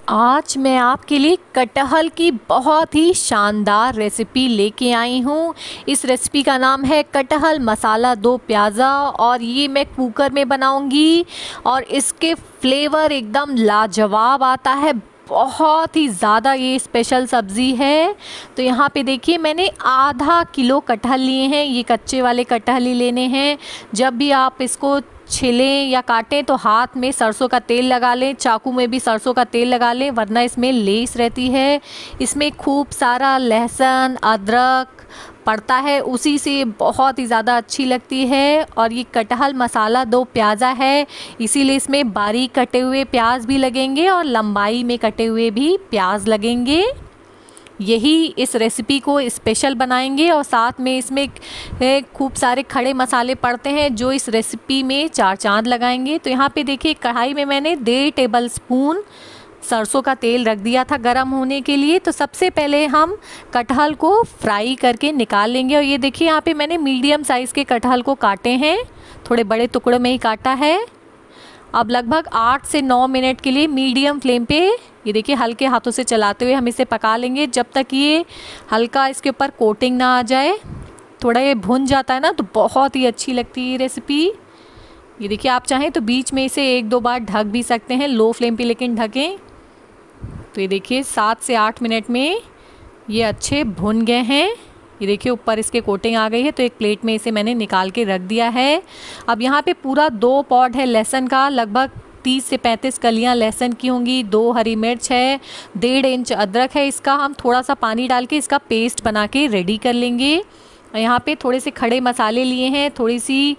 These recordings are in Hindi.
आज मैं आपके लिए कटहल की बहुत ही शानदार रेसिपी लेके आई हूँ। इस रेसिपी का नाम है कटहल मसाला दो प्याज़ा और ये मैं कुकर में बनाऊँगी और इसके फ्लेवर एकदम लाजवाब आता है। बहुत ही ज़्यादा ये स्पेशल सब्ज़ी है। तो यहाँ पे देखिए मैंने आधा किलो कटहल लिए हैं। ये कच्चे वाले कटहल ही लेने हैं। जब भी आप इसको छिलें या काटें तो हाथ में सरसों का तेल लगा लें, चाकू में भी सरसों का तेल लगा लें वरना इसमें लेस रहती है। इसमें खूब सारा लहसुन अदरक पड़ता है, उसी से बहुत ही ज़्यादा अच्छी लगती है। और ये कटहल मसाला दो प्याज़ा है, इसीलिए इसमें बारीक कटे हुए प्याज भी लगेंगे और लंबाई में कटे हुए भी प्याज लगेंगे। यही इस रेसिपी को स्पेशल बनाएंगे और साथ में इसमें खूब सारे खड़े मसाले पड़ते हैं जो इस रेसिपी में चार चांद लगाएंगे। तो यहाँ पे देखिए कढ़ाई में मैंने 1.5 टेबल स्पून सरसों का तेल रख दिया था गरम होने के लिए। तो सबसे पहले हम कटहल को फ्राई करके निकाल लेंगे। और ये देखिए यहाँ पे मैंने मीडियम साइज़ के कटहल को काटे हैं, थोड़े बड़े टुकड़ों में ही काटा है। अब लगभग 8 से 9 मिनट के लिए मीडियम फ्लेम पे ये देखिए हल्के हाथों से चलाते हुए हम इसे पका लेंगे जब तक ये हल्का इसके ऊपर कोटिंग ना आ जाए। थोड़ा ये भुन जाता है ना तो बहुत ही अच्छी लगती है ये रेसिपी। ये देखिए आप चाहें तो बीच में इसे 1-2 बार ढक भी सकते हैं लो फ्लेम पे, लेकिन ढकें। तो ये देखिए 7 से 8 मिनट में ये अच्छे भुन गए हैं। ये देखिए ऊपर इसके कोटिंग आ गई है। तो एक प्लेट में इसे मैंने निकाल के रख दिया है। अब यहाँ पे पूरा 2 पॉड है लहसुन का, लगभग 30 से 35 कलियाँ लहसुन की होंगी, 2 हरी मिर्च है, 1.5 इंच अदरक है। इसका हम थोड़ा सा पानी डाल के इसका पेस्ट बना के रेडी कर लेंगे। यहाँ पे थोड़े से खड़े मसाले लिए हैं, थोड़ी सी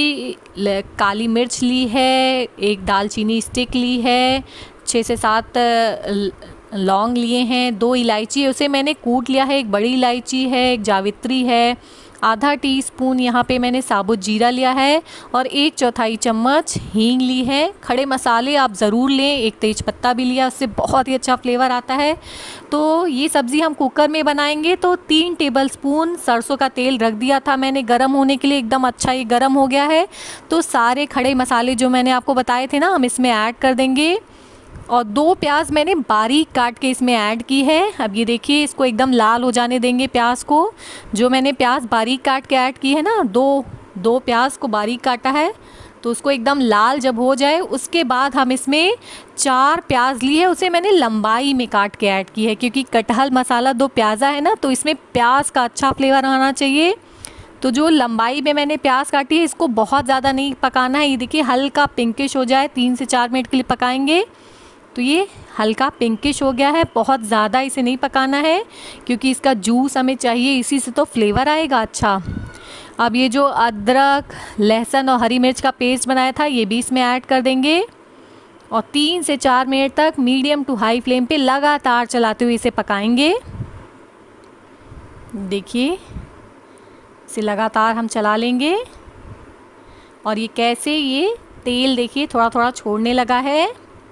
काली मिर्च ली है, एक दालचीनी स्टिक ली है, 6 से 7 लौंग लिए हैं, 2 इलायची उसे मैंने कूट लिया है, एक बड़ी इलायची है, एक जावित्री है, आधा टीस्पून यहाँ पे मैंने साबुत जीरा लिया है और 1/4 चम्मच हींग ली है। खड़े मसाले आप ज़रूर लें, एक तेज़पत्ता भी लिया, उससे बहुत ही अच्छा फ्लेवर आता है। तो ये सब्ज़ी हम कुकर में बनाएंगे। तो 3 टेबलस्पून सरसों का तेल रख दिया था मैंने गरम होने के लिए, एकदम अच्छा ये गरम हो गया है। तो सारे खड़े मसाले जो मैंने आपको बताए थे ना हम इसमें ऐड कर देंगे और 2 प्याज मैंने बारीक काट के इसमें ऐड की है। अब ये देखिए इसको एकदम लाल हो जाने देंगे प्याज को। जो मैंने प्याज बारीक काट के ऐड की है ना, दो प्याज को बारीक काटा है, तो उसको एकदम लाल जब हो जाए उसके बाद हम इसमें 4 प्याज ली है, उसे मैंने लंबाई में काट के ऐड की है क्योंकि कटहल मसाला दो प्याज़ा है ना, तो इसमें प्याज का अच्छा फ्लेवर आना चाहिए। तो जो लंबाई में मैंने प्याज काटी है इसको बहुत ज़्यादा नहीं पकाना है। ये देखिए हल्का पिंकिश हो जाए, 3 से 4 मिनट के लिए पकाएंगे। तो ये हल्का पिंकिश हो गया है, बहुत ज़्यादा इसे नहीं पकाना है क्योंकि इसका जूस हमें चाहिए, इसी से तो फ्लेवर आएगा अच्छा। अब ये जो अदरक लहसुन और हरी मिर्च का पेस्ट बनाया था ये भी इसमें ऐड कर देंगे और 3 से 4 मिनट तक मीडियम टू हाई फ्लेम पे लगातार चलाते हुए इसे पकाएंगे। देखिए इसे लगातार हम चला लेंगे और ये कैसे ये तेल देखिए थोड़ा थोड़ा छोड़ने लगा है।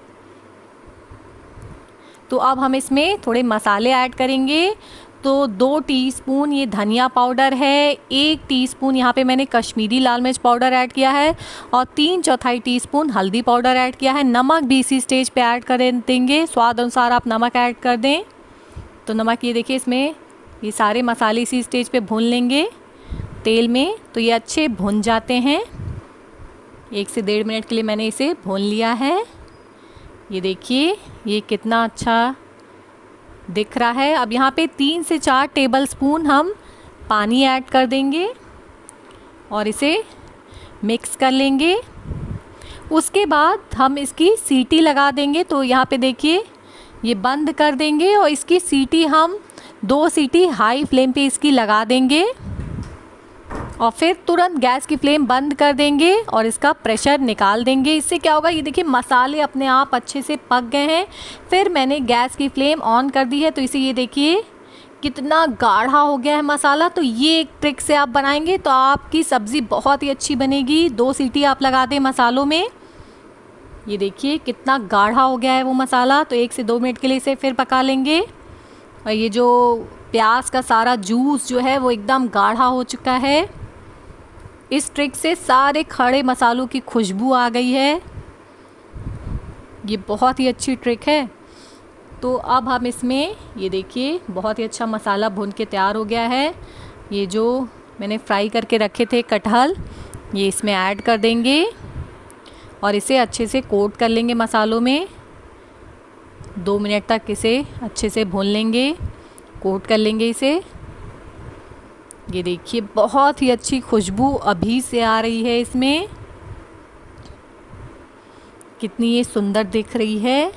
तो अब हम इसमें थोड़े मसाले ऐड करेंगे। तो 2 टीस्पून ये धनिया पाउडर है, 1 टीस्पून यहाँ पे मैंने कश्मीरी लाल मिर्च पाउडर ऐड किया है और 3/4 टीस्पून हल्दी पाउडर ऐड किया है। नमक भी इसी स्टेज पे ऐड कर देंगे, स्वाद अनुसार आप नमक ऐड कर दें। तो नमक ये देखिए इसमें ये सारे मसाले इसी स्टेज पे भून लेंगे तेल में। तो ये अच्छे भुन जाते हैं, 1 से 1.5 मिनट के लिए मैंने इसे भून लिया है। ये देखिए ये कितना अच्छा दिख रहा है। अब यहाँ पे 3 से 4 टेबलस्पून हम पानी ऐड कर देंगे और इसे मिक्स कर लेंगे। उसके बाद हम इसकी सीटी लगा देंगे। तो यहाँ पे देखिए ये बंद कर देंगे और इसकी सीटी हम 2 सीटी हाई फ्लेम पे इसकी लगा देंगे और फिर तुरंत गैस की फ्लेम बंद कर देंगे और इसका प्रेशर निकाल देंगे। इससे क्या होगा, ये देखिए मसाले अपने आप अच्छे से पक गए हैं। फिर मैंने गैस की फ्लेम ऑन कर दी है, तो इसे ये देखिए कितना गाढ़ा हो गया है मसाला। तो ये एक ट्रिक से आप बनाएंगे तो आपकी सब्ज़ी बहुत ही अच्छी बनेगी। 2 सीटी आप लगा दें मसालों में। ये देखिए कितना गाढ़ा हो गया है वो मसाला। तो 1 से 2 मिनट के लिए इसे फिर पका लेंगे और ये जो प्याज का सारा जूस जो है वो एकदम गाढ़ा हो चुका है। इस ट्रिक से सारे खड़े मसालों की खुशबू आ गई है। ये बहुत ही अच्छी ट्रिक है। तो अब हम इसमें ये देखिए बहुत ही अच्छा मसाला भून के तैयार हो गया है। ये जो मैंने फ्राई करके रखे थे कटहल, ये इसमें ऐड कर देंगे और इसे अच्छे से कोट कर लेंगे मसालों में। 2 मिनट तक इसे अच्छे से भून लेंगे, कोट कर लेंगे इसे। ये देखिए बहुत ही अच्छी खुशबू अभी से आ रही है इसमें, कितनी ये सुंदर दिख रही है।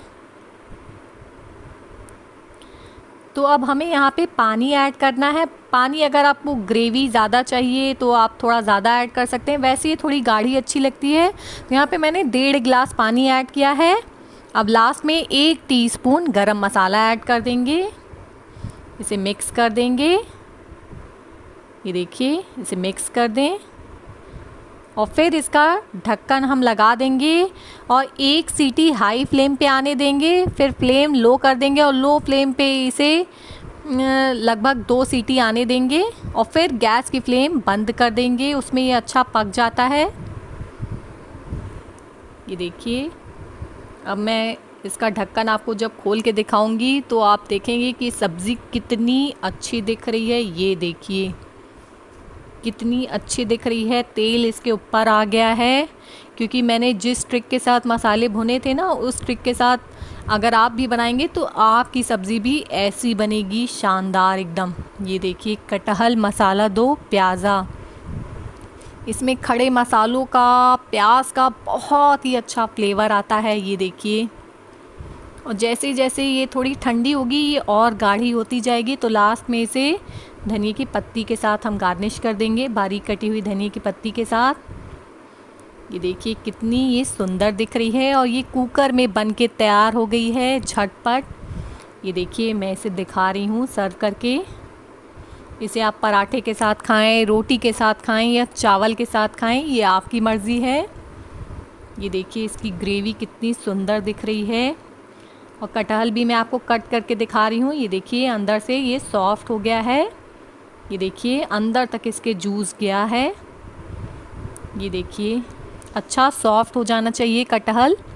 तो अब हमें यहाँ पे पानी ऐड करना है। पानी अगर आपको ग्रेवी ज़्यादा चाहिए तो आप थोड़ा ज़्यादा ऐड कर सकते हैं, वैसे ये थोड़ी गाढ़ी अच्छी लगती है। तो यहाँ पे मैंने 1.5 गिलास पानी ऐड किया है। अब लास्ट में 1 टीस्पून गरम मसाला ऐड कर देंगे, इसे मिक्स कर देंगे। ये देखिए इसे मिक्स कर दें और फिर इसका ढक्कन हम लगा देंगे और 1 सीटी हाई फ्लेम पे आने देंगे, फिर फ्लेम लो कर देंगे और लो फ्लेम पे इसे लगभग 2 सीटी आने देंगे और फिर गैस की फ्लेम बंद कर देंगे। उसमें ये अच्छा पक जाता है। ये देखिए अब मैं इसका ढक्कन आपको जब खोल के दिखाऊंगी तो आप देखेंगे कि सब्ज़ी कितनी अच्छी दिख रही है। ये देखिए कितनी अच्छी दिख रही है, तेल इसके ऊपर आ गया है, क्योंकि मैंने जिस ट्रिक के साथ मसाले भुने थे ना, उस ट्रिक के साथ अगर आप भी बनाएंगे तो आपकी सब्ज़ी भी ऐसी बनेगी, शानदार एकदम। ये देखिए कटहल मसाला 2 प्याज़ा, इसमें खड़े मसालों का, प्याज का बहुत ही अच्छा फ्लेवर आता है। ये देखिए और जैसे जैसे ये थोड़ी ठंडी होगी ये और गाढ़ी होती जाएगी। तो लास्ट में इसे धनिया की पत्ती के साथ हम गार्निश कर देंगे, बारीक कटी हुई धनिया की पत्ती के साथ। ये देखिए कितनी ये सुंदर दिख रही है और ये कुकर में बन के तैयार हो गई है झटपट। ये देखिए मैं इसे दिखा रही हूँ सर्व करके। इसे आप पराठे के साथ खाएं, रोटी के साथ खाएं या चावल के साथ खाएं, ये आपकी मर्ज़ी है। ये देखिए इसकी ग्रेवी कितनी सुंदर दिख रही है और कटहल भी मैं आपको कट करके दिखा रही हूँ। ये देखिए अंदर से ये सॉफ्ट हो गया है। ये देखिए अंदर तक इसके जूस गया है। ये देखिए अच्छा सॉफ्ट हो जाना चाहिए कटहल।